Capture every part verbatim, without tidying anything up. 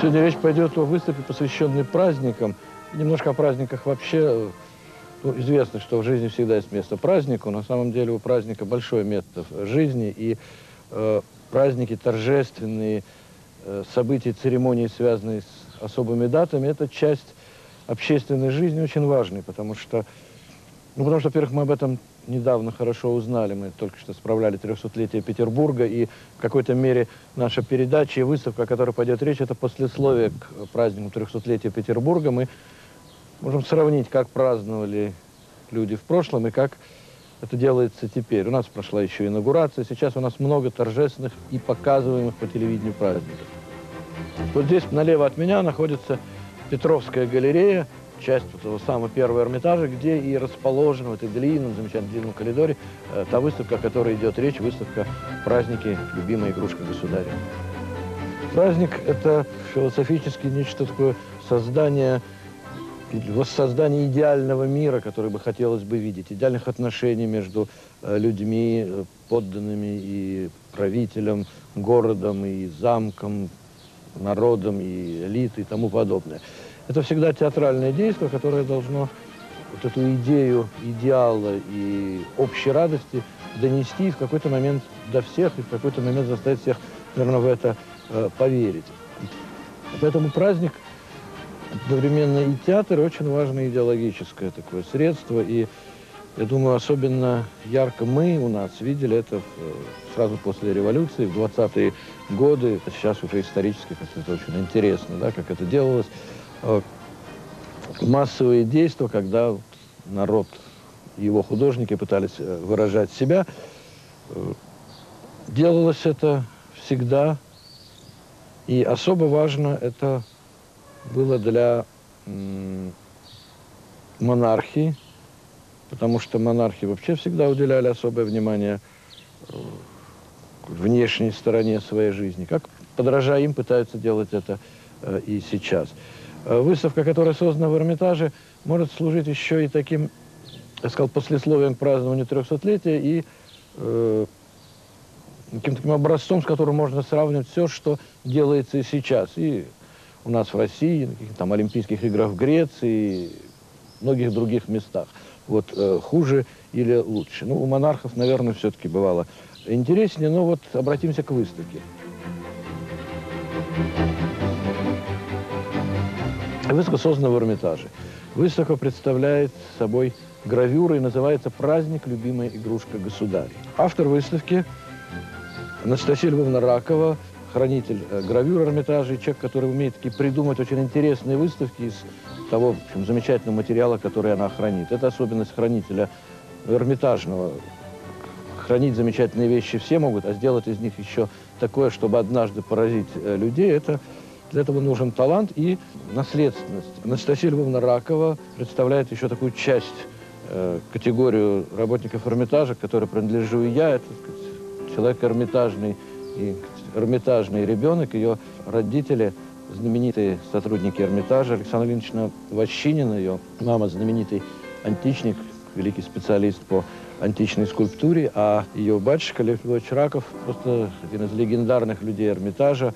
Сегодня речь пойдет о выставке, посвященной праздникам. Немножко о праздниках вообще. Ну, известно, что в жизни всегда есть место празднику. На самом деле у праздника большое место в жизни. И э, праздники торжественные, э, события, церемонии, связанные с особыми датами, это часть общественной жизни очень важной, потому что, ну, потому что, во-первых, мы об этом недавно хорошо узнали. Мы только что справляли трехсотлетие Петербурга, и в какой-то мере наша передача и выставка, о которой пойдет речь, это послесловие к празднику трехсотлетия Петербурга. Мы можем сравнить, как праздновали люди в прошлом и как это делается теперь. У нас прошла еще инаугурация, сейчас у нас много торжественных и показываемых по телевидению праздников. Вот здесь налево от меня находится Петровская галерея, часть вот того самого первого Эрмитажа, где и расположена в этой длинном, замечательном длинном коридоре э, та выставка, о которой идет речь, выставка «Праздники. Любимая игрушка государя». Праздник – это философически нечто такое создание, воссоздание идеального мира, который бы хотелось бы видеть, идеальных отношений между э, людьми, э, подданными и правителем, городом и замком, народом и элитой и тому подобное. Это всегда театральное действие, которое должно вот эту идею идеала и общей радости донести в какой-то момент до всех, и в какой-то момент заставить всех, наверное, в это э, поверить. Поэтому праздник одновременно и театр, и очень важное идеологическое такое средство. И я думаю, особенно ярко мы у нас видели это в, сразу после революции, в двадцатые годы. Сейчас уже исторически это очень интересно, да, как это делалось. Массовые действия, когда народ и его художники пытались выражать себя. Делалось это всегда. И особо важно это было для монархии, потому что монархи вообще всегда уделяли особое внимание внешней стороне своей жизни. Как, подражая им, пытаются делать это и сейчас. Выставка, которая создана в Эрмитаже, может служить еще и таким, я сказал, послесловием к празднованию трехсотлетия и э, каким-то таким образцом, с которым можно сравнивать все, что делается и сейчас. И у нас в России, на каких-то там Олимпийских играх в Греции, и многих других местах. Вот э, хуже или лучше. Ну, у монархов, наверное, все-таки бывало интереснее, но вот обратимся к выставке. Выставка создана в Эрмитаже. Выставка представляет собой гравюры и называется «Праздник. Любимая игрушка государя». Автор выставки Анастасия Львовна Ракова, хранитель гравюр Эрмитажа, и человек, который умеет таки придумать очень интересные выставки из того, в общем, замечательного материала, который она хранит. Это особенность хранителя эрмитажного. Хранить замечательные вещи все могут, а сделать из них еще такое, чтобы однажды поразить людей, это... Для этого нужен талант и наследственность. Анастасия Львовна Ракова представляет еще такую часть, э, категорию работников Эрмитажа, к которой принадлежу и я. Это, так сказать, человек эрмитажный и эрмитажный ребенок. Ее родители, знаменитые сотрудники Эрмитажа, Александра Ильинична Ващинина, ее мама знаменитый античник, великий специалист по античной скульптуре, а ее батюшка Лев Львович Раков, просто один из легендарных людей Эрмитажа.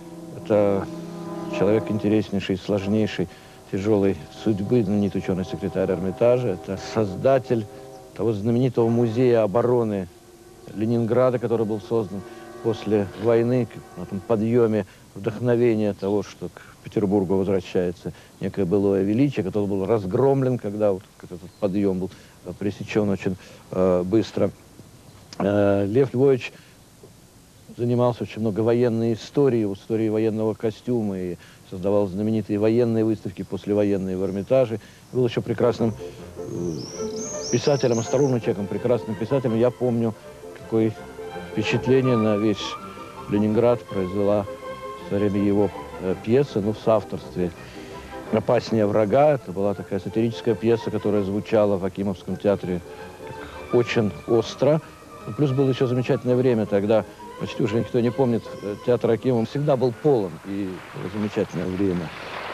Это человек интереснейший, сложнейший, тяжелой судьбы, знаменитый ученый-секретарь Эрмитажа. Это создатель того знаменитого музея обороны Ленинграда, который был создан после войны, на этом подъеме вдохновения того, что к Петербургу возвращается некое былое величие, который был разгромлен, когда вот этот подъем был пресечен очень э, быстро. Э, Лев Львович занимался очень много военной историей, историей военного костюма, и создавал знаменитые военные выставки, послевоенные в Эрмитаже. Был еще прекрасным э, писателем, осторожным человеком, прекрасным писателем. Я помню, какое впечатление на весь Ленинград произвела в свое время его э, пьеса, ну, в соавторстве «Опаснее врага». Это была такая сатирическая пьеса, которая звучала в Акимовском театре очень остро. Плюс было еще замечательное время тогда, почти уже никто не помнит, театр Акимова всегда был полон, и было замечательное время.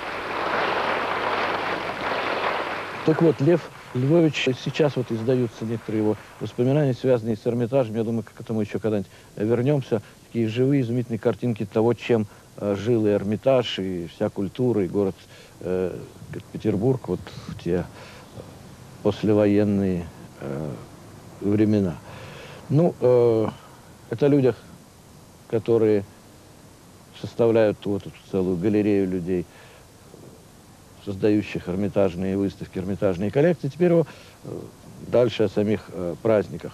Так вот, Лев Львович, сейчас вот издаются некоторые его воспоминания, связанные с Эрмитажем. Я думаю, к этому еще когда-нибудь вернемся. Такие живые, изумительные картинки того, чем э, жил и Эрмитаж, и вся культура, и город э, Петербург вот в те послевоенные э, времена. Ну, э, это о людях, которые составляют вот эту целую галерею людей, создающих эрмитажные выставки, эрмитажные коллекции. Теперь о, дальше о самих э, праздниках.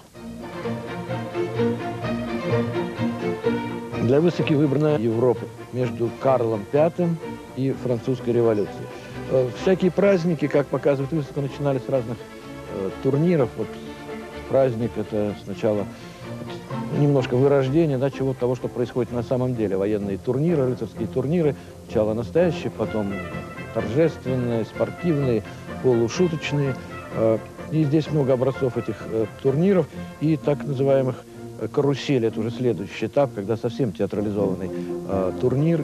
Для выставки выбрана Европа между Карлом Пятым и французской революцией. Э, всякие праздники, как показывает выставка, начинались с разных э, турниров. Вот праздник – это сначала немножко вырождение, да, чего-то того, что происходит на самом деле. Военные турниры, рыцарские турниры, сначала настоящие, потом торжественные, спортивные, полушуточные. И здесь много образцов этих турниров и так называемых каруселей. Это уже следующий этап, когда совсем театрализованный турнир.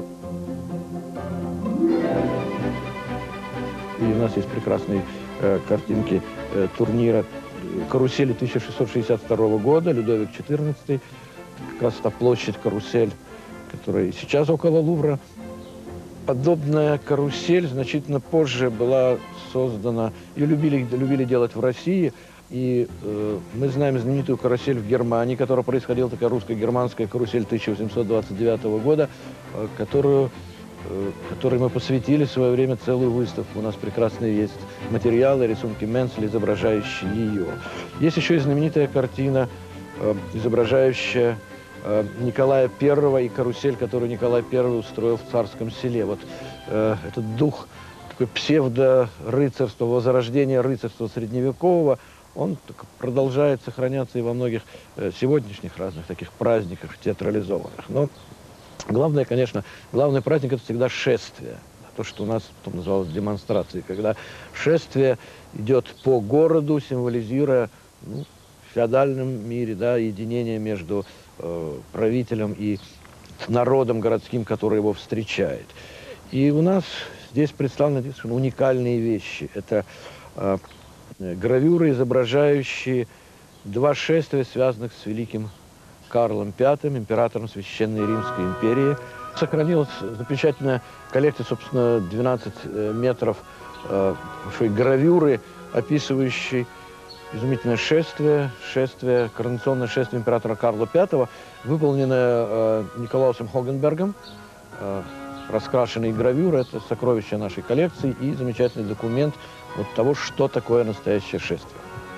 И у нас есть прекрасные картинки турнира карусели тысяча шестьсот шестьдесят второго года, Людовик четырнадцатый, как раз та площадь карусель, которая сейчас около Лувра. Подобная карусель значительно позже была создана, ее любили, любили делать в России, и э, мы знаем знаменитую карусель в Германии, которая происходила, такая русско-германская карусель тысяча восемьсот двадцать девятого года, э, которую которой мы посвятили в свое время целую выставку. У нас прекрасные есть материалы, рисунки Менцеля, изображающие ее. Есть еще и знаменитая картина, изображающая Николая Первого и карусель, которую Николай Первый устроил в Царском Селе. Вот этот дух такой псевдо-рыцарства, возрождения рыцарства средневекового, он продолжает сохраняться и во многих сегодняшних разных таких праздниках театрализованных. Но главное, конечно, главный праздник – это всегда шествие. То, что у нас потом называлось демонстрацией, когда шествие идет по городу, символизируя ну, в феодальном мире, да, единение между э, правителем и народом городским, который его встречает. И у нас здесь представлены уникальные вещи. Это э, гравюры, изображающие два шествия, связанных с великим Карлом Пятым, императором Священной Римской империи. Сохранилась замечательная коллекция, собственно, двенадцать метров э, гравюры, описывающей изумительное шествие, шествие, коронационное шествие императора Карла Пятого, выполненное э, Николаусом Хогенбергом. Э, раскрашенные гравюры – это сокровище нашей коллекции и замечательный документ вот того, что такое настоящее шествие.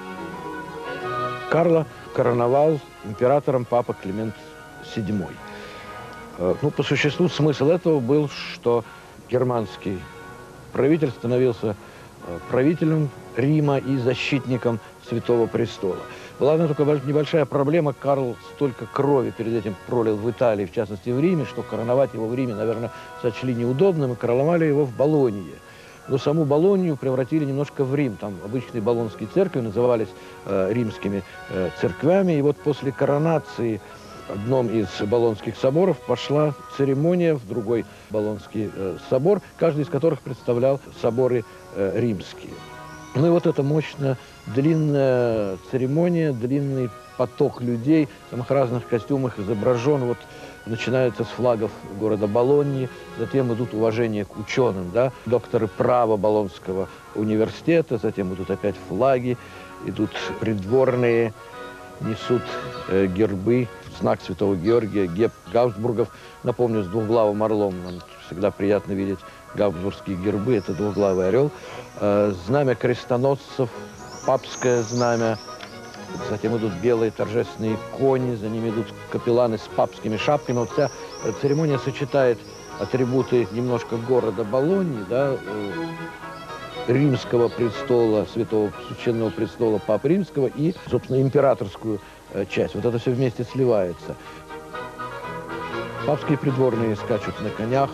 Карла короновал императором папа Климент Седьмой. Ну, по существу смысл этого был, что германский правитель становился правителем Рима и защитником Святого Престола. Была одна только небольшая проблема. Карл столько крови перед этим пролил в Италии, в частности в Риме, что короновать его в Риме, наверное, сочли неудобным и короновали его в Болонье. Но саму Болонью превратили немножко в Рим. Там обычные болонские церкви назывались э, римскими э, церквями. И вот после коронации в одном из болонских соборов пошла церемония в другой болонский э, собор, каждый из которых представлял соборы э, римские. Ну и вот эта мощная, длинная церемония, длинный поток людей в самых разных костюмах изображен. Вот начинается с флагов города Болоньи, затем идут уважения к ученым, да, докторы права Болонского университета, затем идут опять флаги, идут придворные, несут э, гербы, знак Святого Георгия, герб Габсбургов. Напомню, с двухглавым орлом. Нам всегда приятно видеть габсбургские гербы, это двухглавый орел. Э, знамя крестоносцев, папское знамя. Затем идут белые торжественные кони, за ними идут капелланы с папскими шапками. Вот вся церемония сочетает атрибуты немножко города Болоньи, да, римского престола, святого священного престола Папы Римского и, собственно, императорскую часть. Вот это все вместе сливается. Папские придворные скачут на конях.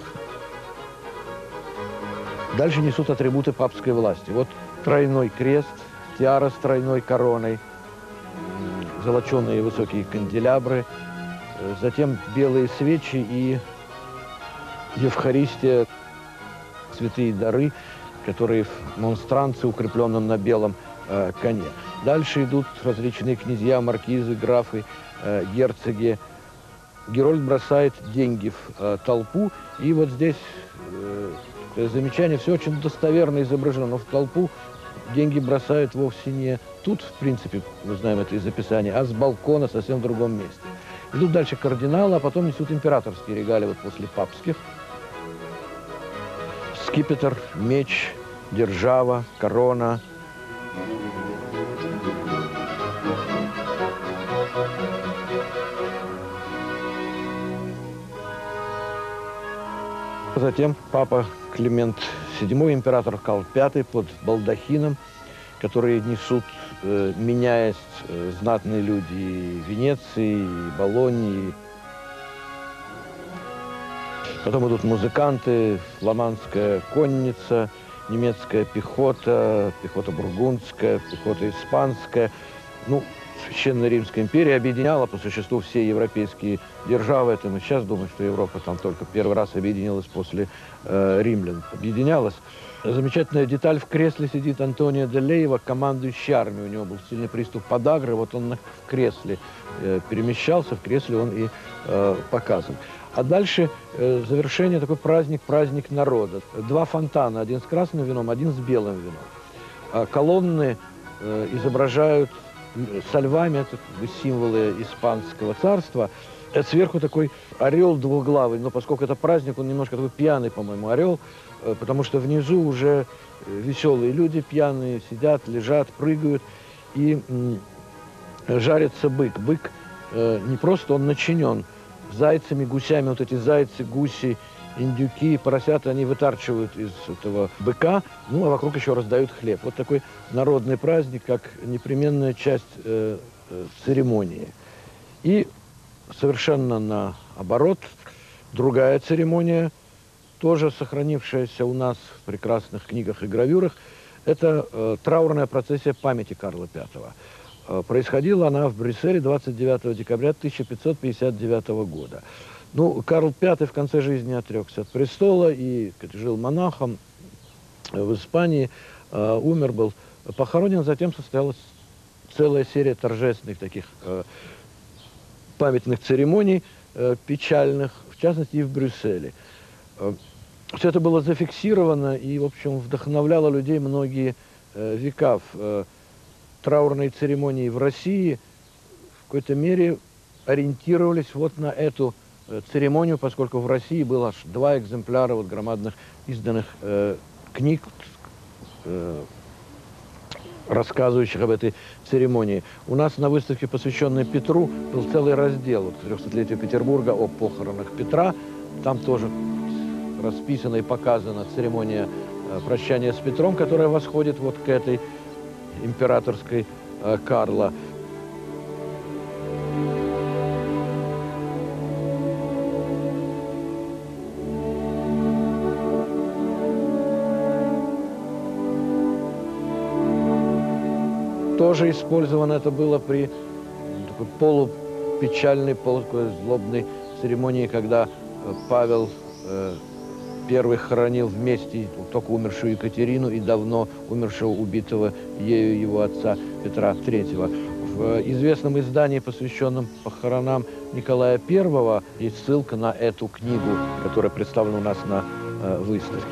Дальше несут атрибуты папской власти. Вот тройной крест, тиара с тройной короной, золоченые высокие канделябры, затем белые свечи и Евхаристия, святые дары, которые в монстранце, укрепленном на белом э, коне. Дальше идут различные князья, маркизы, графы, э, герцоги. Герольд бросает деньги в э, толпу, и вот здесь э, замечание, все очень достоверно изображено, но в толпу деньги бросают вовсе не тут, в принципе, мы знаем это из описания, а с балкона совсем в другом месте. Идут дальше кардиналы, а потом несут императорские регалии вот после папских. Скипетр, меч, держава, корона. Затем папа Климент седьмой, император Карл пятый под балдахином, которые несут, э, меняясь, э, знатные люди и Венеции, и Болоньи. Потом идут музыканты, фламандская конница, немецкая пехота, пехота бургундская, пехота испанская. Ну, Священная Римская империя объединяла по существу все европейские державы. Это мы сейчас думаем, что Европа там только первый раз объединилась после э, римлян. Объединялась. Замечательная деталь: в кресле сидит Антонио де Лейва, командующий армией. У него был сильный приступ подагры, вот он в кресле э, перемещался, в кресле он и э, показан. А дальше э, завершение, такой праздник, праздник народа. Два фонтана, один с красным вином, один с белым вином. А колонны э, изображают со львами, это символы испанского царства. Это сверху такой орел двуглавый, но поскольку это праздник, он немножко такой пьяный, по-моему, орел, потому что внизу уже веселые люди пьяные сидят, лежат, прыгают, и жарится бык. Бык не просто, он начинен зайцами, гусями, вот эти зайцы, гуси, индюки, поросята, они вытарчивают из этого быка, ну, а вокруг еще раздают хлеб. Вот такой народный праздник, как непременная часть э, э, церемонии. И совершенно наоборот, другая церемония, тоже сохранившаяся у нас в прекрасных книгах и гравюрах, это э, траурная процессия памяти Карла пятого. Э, происходила она в Брюсселе двадцать девятого декабря тысяча пятьсот пятьдесят девятого года. Ну, Карл пятый в конце жизни отрекся от престола и жил монахом в Испании, э, умер, был похоронен. Затем состоялась целая серия торжественных таких э, памятных церемоний, э, печальных, в частности и в Брюсселе. Э, все это было зафиксировано и, в общем, вдохновляло людей многие э, века. Э, траурные церемонии в России в какой-то мере ориентировались вот на эту церемонию, поскольку в России было аж два экземпляра вот громадных изданных э, книг, э, рассказывающих об этой церемонии. У нас на выставке, посвященной Петру, был целый раздел вот, к трехсотлетию Петербурга о похоронах Петра. Там тоже расписана и показана церемония э, прощания с Петром, которая восходит вот к этой императорской э, Карла. Тоже использовано это было при такой полупечальной, полузлобной церемонии, когда Павел э, первый хоронил вместе только умершую Екатерину и давно умершего, убитого ею его отца Петра третьего. В известном издании, посвященном похоронам Николая Первого, есть ссылка на эту книгу, которая представлена у нас на э, выставке.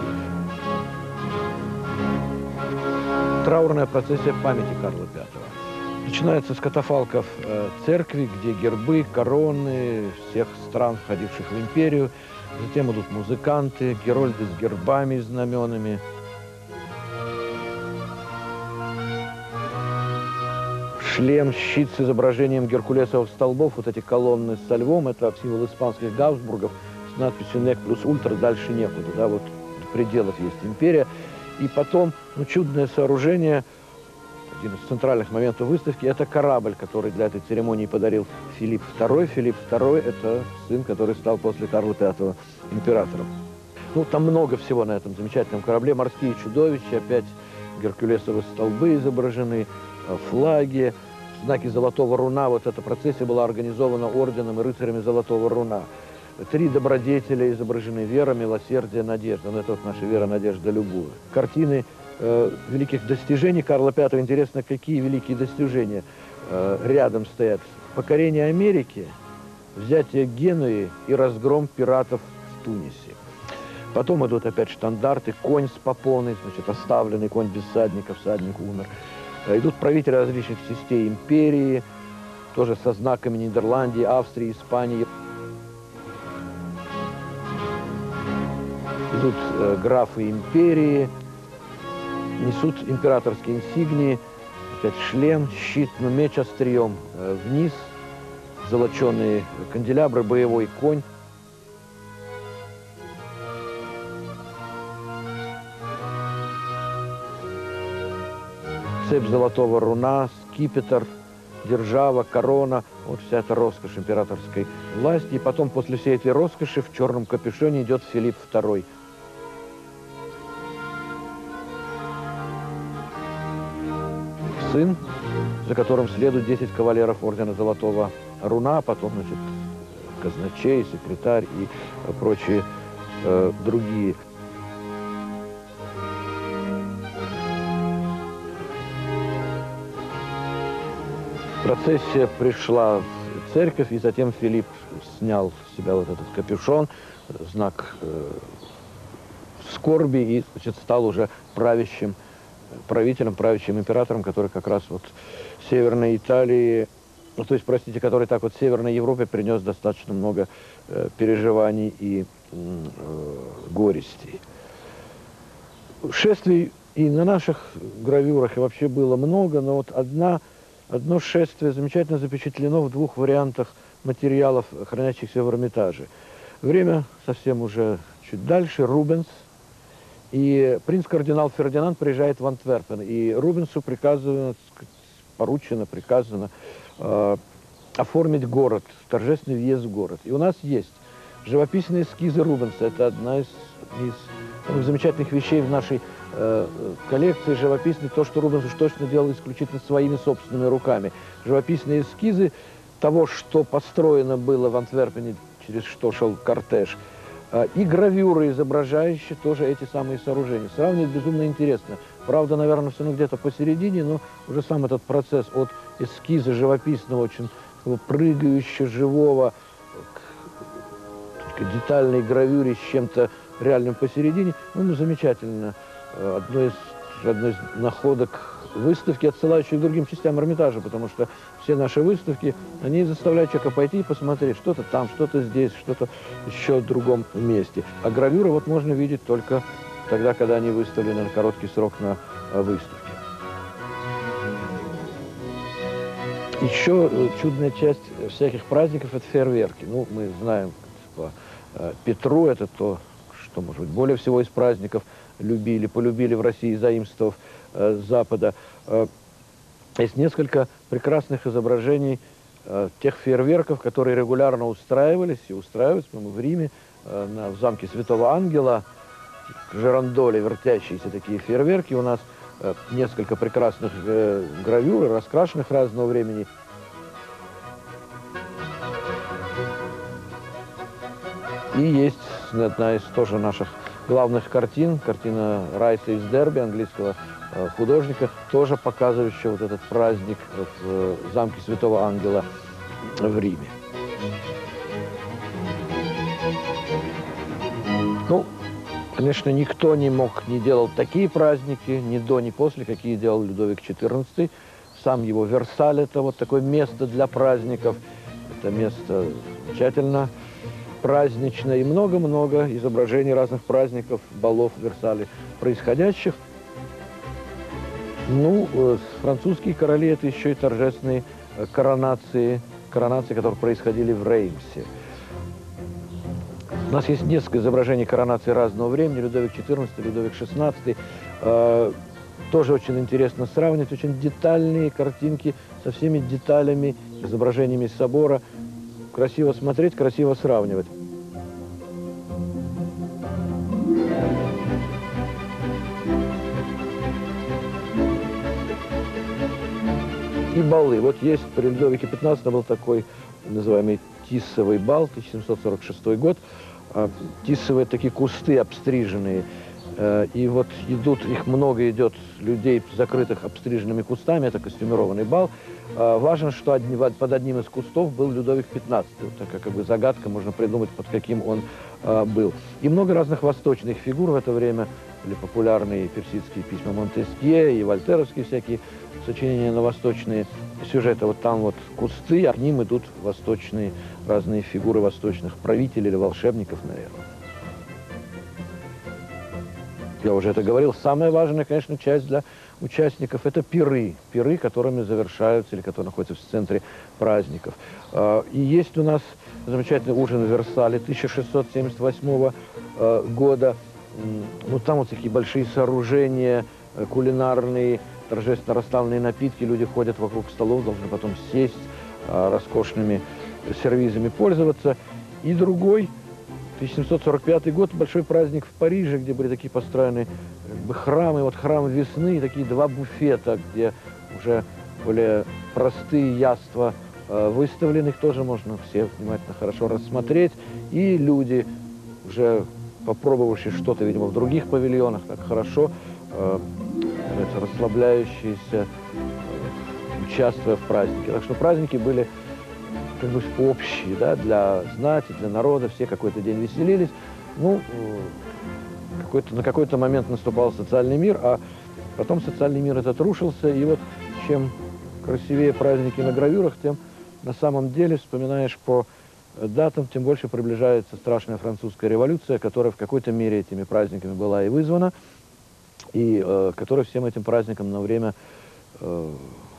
Траурная процессия памяти Карла пятого. Начинается с катафалков э, церкви, где гербы, короны всех стран, входивших в империю. Затем идут музыканты, герольды с гербами и знаменами. Шлем, щит с изображением геркулесовых столбов, вот эти колонны со львом, это символ испанских Габсбургов, с надписью «Нек плюс ультра», дальше некуда, да, вот в пределах есть империя. И потом, ну, чудное сооружение, один из центральных моментов выставки, это корабль, который для этой церемонии подарил Филипп второй. Филипп второй – это сын, который стал после Карла пятого императором. Ну, там много всего на этом замечательном корабле. Морские чудовища, опять геркулесовые столбы изображены, флаги, знаки Золотого Руна. Вот эта процессия была организована орденом и рыцарями Золотого Руна. Три добродетеля изображены: вера, милосердие, надежда. Ну, это вот наша вера, надежда, любовь. Картины э, великих достижений Карла пятого. Интересно, какие великие достижения э, рядом стоят. Покорение Америки, взятие Генуи и разгром пиратов в Тунисе. Потом идут опять штандарты, конь с попоной, значит, оставленный конь без всадника, всадник умер. Идут правители различных частей империи, тоже со знаками Нидерландии, Австрии, Испании. Идут э, графы империи, несут императорские инсигнии, опять шлем, щит, но меч острием э, вниз, золоченые канделябры, боевой конь. Цепь золотого руна, скипетр, держава, корона. Вот вся эта роскошь императорской власти. И потом, после всей этой роскоши, в черном капюшоне идет Филипп второй. Сын, за которым следуют десять кавалеров ордена Золотого Руна, потом, значит, казначей, секретарь и прочие э, другие. Процессия пришла в церковь, и затем Филипп снял с себя вот этот капюшон, знак э, скорби, и, значит, стал уже правящим правителем, правящим императором, который как раз вот в Северной Италии, ну, то есть, простите, который так вот в Северной Европе принес достаточно много э, переживаний и э, горестей. Шествий и на наших гравюрах и вообще было много, но вот одна, одно шествие замечательно запечатлено в двух вариантах материалов, хранящихся в Эрмитаже. Время совсем уже чуть дальше, Рубенс. И принц-кардинал Фердинанд приезжает в Антверпен, и Рубенсу приказано, поручено, приказано э, оформить город, торжественный въезд в город. И у нас есть живописные эскизы Рубенса. Это одна из, из самых замечательных вещей в нашей э, коллекции живописной, то, что Рубенс уж точно делал исключительно своими собственными руками. Живописные эскизы того, что построено было в Антверпене, через что шел кортеж, и гравюры, изображающие тоже эти самые сооружения. Сравнивать безумно интересно. Правда, наверное, все равно где-то посередине, но уже сам этот процесс от эскиза живописного, очень прыгающего, живого, к детальной гравюре с чем-то реальным посередине, ну, замечательно. Одно из, одно из находок выставки, отсылающие к другим частям Эрмитажа, потому что все наши выставки, они заставляют человека пойти и посмотреть, что-то там, что-то здесь, что-то еще в другом месте. А гравюры вот можно видеть только тогда, когда они выставлены на короткий срок на выставке. Еще чудная часть всяких праздников – это фейерверки. Ну, мы знаем по Петру, это то, что, может быть, более всего из праздников любили, полюбили в России, заимствовав э, Запада. Э, есть несколько прекрасных изображений э, тех фейерверков, которые регулярно устраивались и устраиваются, по-моему, в Риме, э, на, в замке Святого Ангела, Жирандоле, вертящиеся такие фейерверки. У нас э, несколько прекрасных э, гравюр, раскрашенных разного времени. И есть одна из тоже наших главных картин, картина Райса из Дерби, английского э, художника, тоже показывающая вот этот праздник в э, замке Святого Ангела в Риме. Ну, конечно, никто не мог, не делал такие праздники, ни до, ни после, какие делал Людовик четырнадцатый. Сам его Версаль – это вот такое место для праздников. Это место замечательно празднично, и много-много изображений разных праздников, балов в Версале происходящих. Ну, э, французские короли – это еще и торжественные э, коронации, коронации, которые происходили в Реймсе. У нас есть несколько изображений коронации разного времени, Людовик четырнадцатый, Людовик шестнадцатый. Э, тоже очень интересно сравнивать, очень детальные картинки со всеми деталями, изображениями собора. Красиво смотреть, красиво сравнивать. И балы. Вот есть при Людовике пятнадцатом был такой называемый Тиссовый бал, тысяча семьсот сорок шестой год. Тиссовые такие кусты обстриженные. И вот идут, их много идет людей, закрытых обстриженными кустами, это костюмированный бал. Важно, что одни, под одним из кустов был Людовик пятнадцатый. Вот такая как бы загадка, можно придумать, под каким он а, был. И много разных восточных фигур в это время. Были популярные персидские письма Монтескье и вольтеровские всякие сочинения на восточные сюжеты. Вот там вот кусты, а к ним идут восточные разные фигуры восточных правителей или волшебников, наверное. Я уже это говорил. Самая важная, конечно, часть для участников – это пиры. Пиры, которыми завершаются или которые находятся в центре праздников. И есть у нас замечательный ужин в Версале тысяча шестьсот семьдесят восьмого года. Ну, там вот такие большие сооружения, кулинарные, торжественно расставленные напитки. Люди ходят вокруг столов, должны потом сесть, роскошными сервизами пользоваться. И другой – тысяча семьсот сорок пятый год, большой праздник в Париже, где были такие построены как бы, храмы, вот храм весны, и такие два буфета, где уже более простые яства э, выставлены, их тоже можно все внимательно хорошо рассмотреть. И люди, уже попробовавшие что-то, видимо, в других павильонах, так хорошо, э, расслабляющиеся, э, участвуя в празднике. Так что праздники были как бы общие, да, для знати, для народа, все какой-то день веселились. Ну, какой-то, на какой-то момент наступал социальный мир, а потом социальный мир этот рушился, и вот чем красивее праздники на гравюрах, тем на самом деле, вспоминаешь по датам, тем больше приближается страшная французская революция, которая в какой-то мере этими праздниками была и вызвана, и э, которая всем этим праздникам на время э,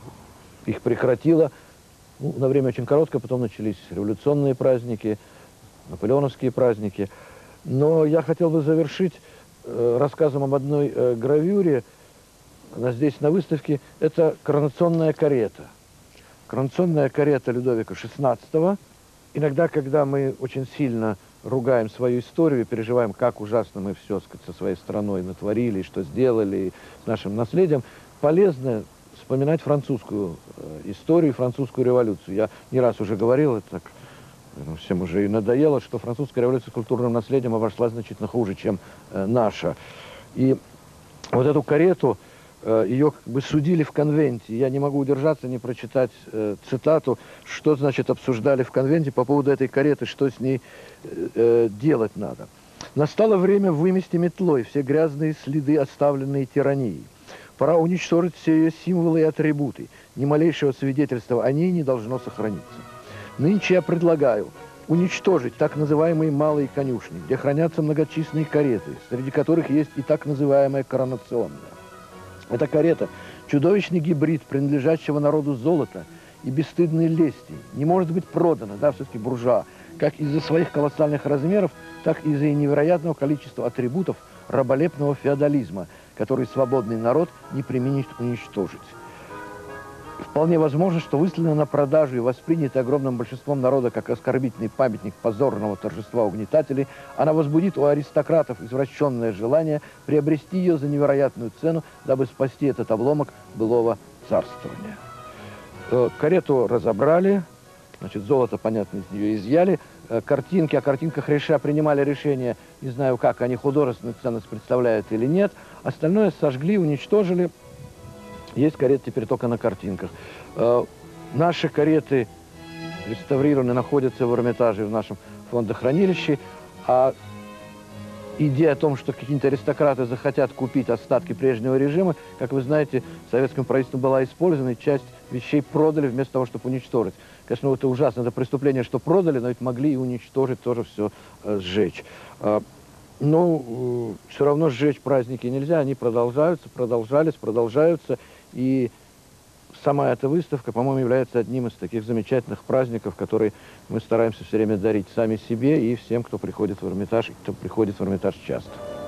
их прекратила. Ну, на время очень короткое, потом начались революционные праздники, наполеоновские праздники. Но я хотел бы завершить э, рассказом об одной э, гравюре. Она здесь на выставке. Это коронационная карета. Коронационная карета Людовика шестнадцатого. Иногда, когда мы очень сильно ругаем свою историю и переживаем, как ужасно мы все, сказать, со своей страной натворили, и что сделали, и с нашим наследием, полезно вспоминать французскую э, историю, французскую революцию. Я не раз уже говорил, это так, ну, всем уже и надоело, что французская революция с культурным наследием обошлась значительно хуже, чем э, наша. И вот эту карету, э, ее как бы судили в конвенте. Я не могу удержаться, не прочитать э, цитату, что значит обсуждали в конвенте по поводу этой кареты, что с ней э, э, делать надо. Настало время вымести метлой все грязные следы, оставленные тиранией. Пора уничтожить все ее символы и атрибуты. Ни малейшего свидетельства о ней не должно сохраниться. Нынче я предлагаю уничтожить так называемые малые конюшни, где хранятся многочисленные кареты, среди которых есть и так называемая коронационная. Эта карета – чудовищный гибрид принадлежащего народу золота и бесстыдной лести, не может быть продана, да, все-таки буржуа, как из-за своих колоссальных размеров, так и из-за невероятного количества атрибутов раболепного феодализма, который свободный народ не преминет уничтожить. Вполне возможно, что выставлена на продажу и воспринята огромным большинством народа как оскорбительный памятник позорного торжества угнетателей, она возбудит у аристократов извращенное желание приобрести ее за невероятную цену, дабы спасти этот обломок былого царствования. Карету разобрали, значит, золото, понятно, из нее изъяли. Картинки, о картинках Реша принимали решение, не знаю, как они художественную ценность представляют или нет. Остальное сожгли, уничтожили. Есть кареты теперь только на картинках. Э, наши кареты реставрированы, находятся в Эрмитаже, в нашем фондохранилище. А идея о том, что какие-то аристократы захотят купить остатки прежнего режима, как вы знаете, советским правительством была использована, и часть вещей продали вместо того, чтобы уничтожить. Конечно, это ужасно, это преступление, что продали, но ведь могли и уничтожить, тоже все э, сжечь. Э, но э, все равно сжечь праздники нельзя, они продолжаются, продолжались, продолжаются. И сама эта выставка, по-моему, является одним из таких замечательных праздников, которые мы стараемся все время дарить сами себе и всем, кто приходит в Эрмитаж, и кто приходит в Эрмитаж часто.